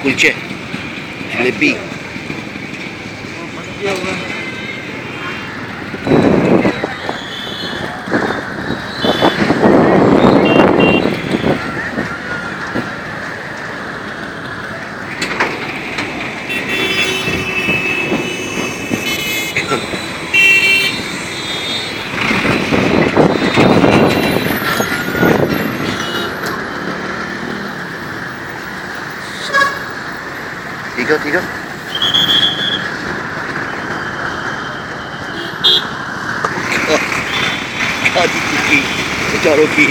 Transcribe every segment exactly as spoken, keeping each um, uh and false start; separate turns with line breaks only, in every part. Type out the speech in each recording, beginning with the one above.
कुलचे, जलेबी। ठीक है ठीक है। की बेचारों की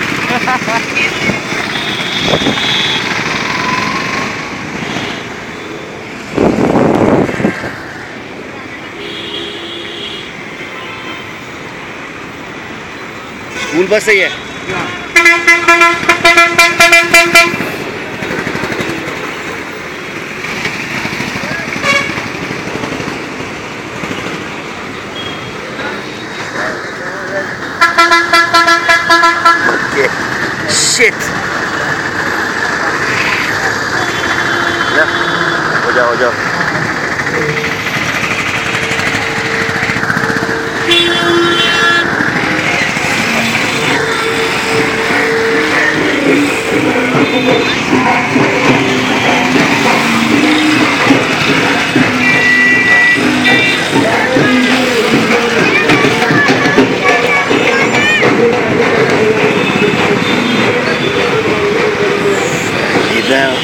स्कूल बस सही है। Shit. Ya, हो जाओ हो जाओ। Down.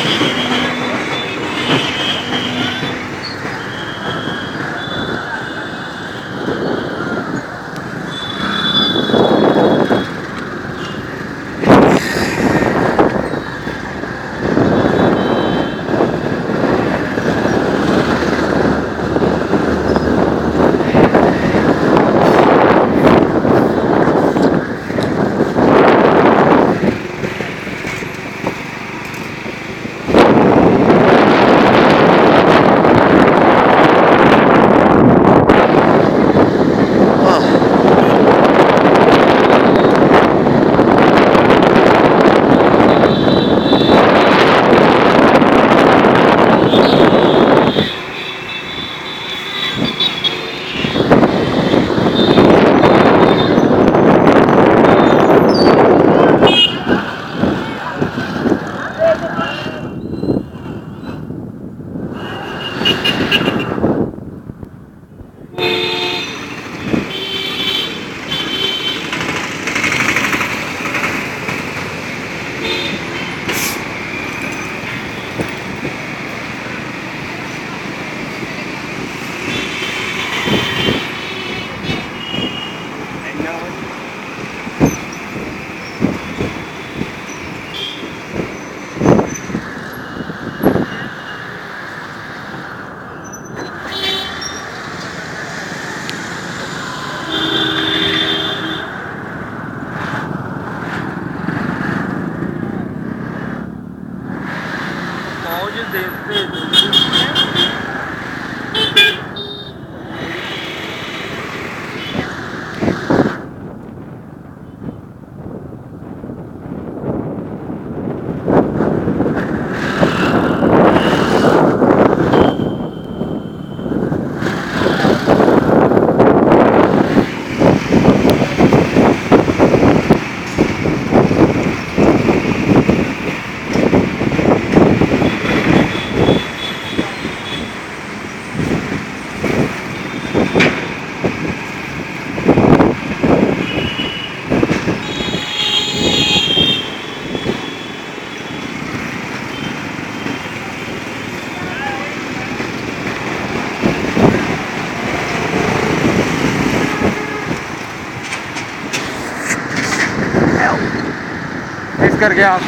करके आप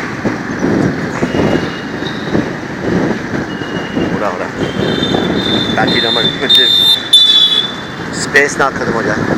पूरा हो रहा ताकि नमक फिर से स्पेस ना खत्म हो जाए।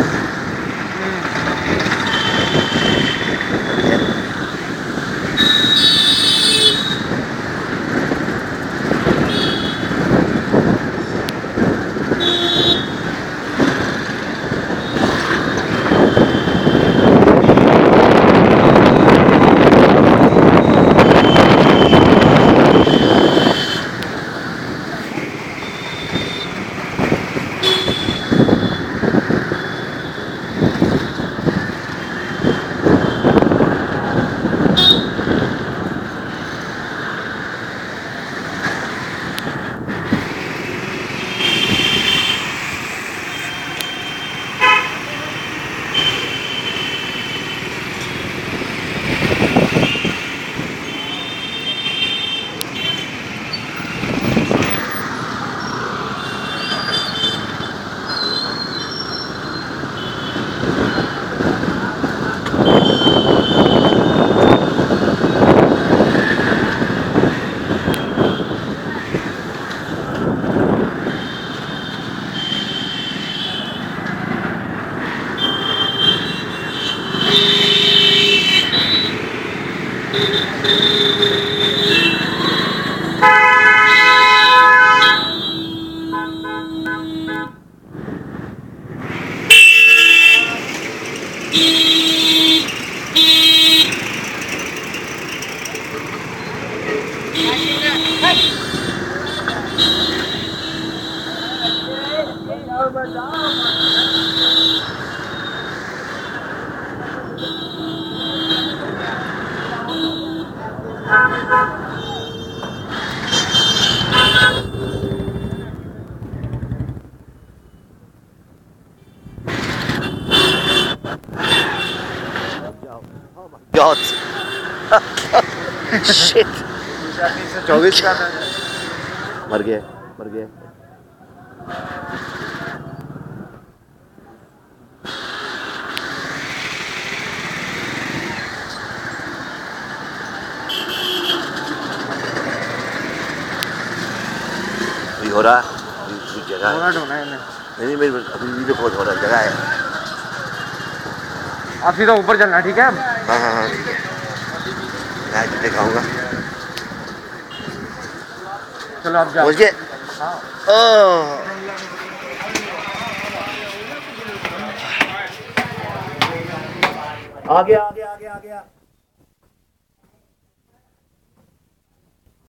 God. Shit.
चौबीस का था।
मर गया मर गया। अभी हो रहा अभी जगह है। नहीं नहीं मेरी अभी वीडियो कॉल हो रहा जगह है।
आप सीधा ऊपर चलना ठीक है।
हाँ हाँ हाँ ठीक है मैं दिखाऊंगा।
चलो आप जाओ।
पहुँच गए।
हाँ।
ओह आ गया आ गया आ गया आ गया।